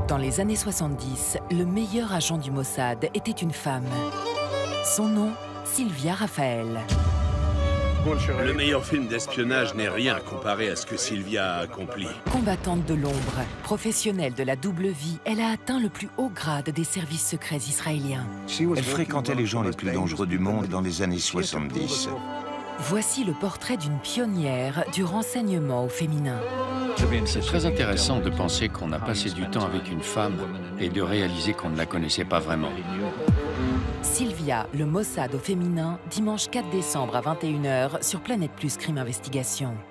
Dans les années 70, le meilleur agent du Mossad était une femme. Son nom, Sylvia Rafael. Le meilleur film d'espionnage n'est rien comparé à ce que Sylvia a accompli. Combattante de l'ombre, professionnelle de la double vie, elle a atteint le plus haut grade des services secrets israéliens. Elle fréquentait les gens les plus dangereux du monde dans les années 70. Voici le portrait d'une pionnière du renseignement au féminin. C'est très intéressant de penser qu'on a passé du temps avec une femme et de réaliser qu'on ne la connaissait pas vraiment. Sylvia, le Mossad au féminin, dimanche 4 décembre à 21 h sur Planète Plus Crime Investigation.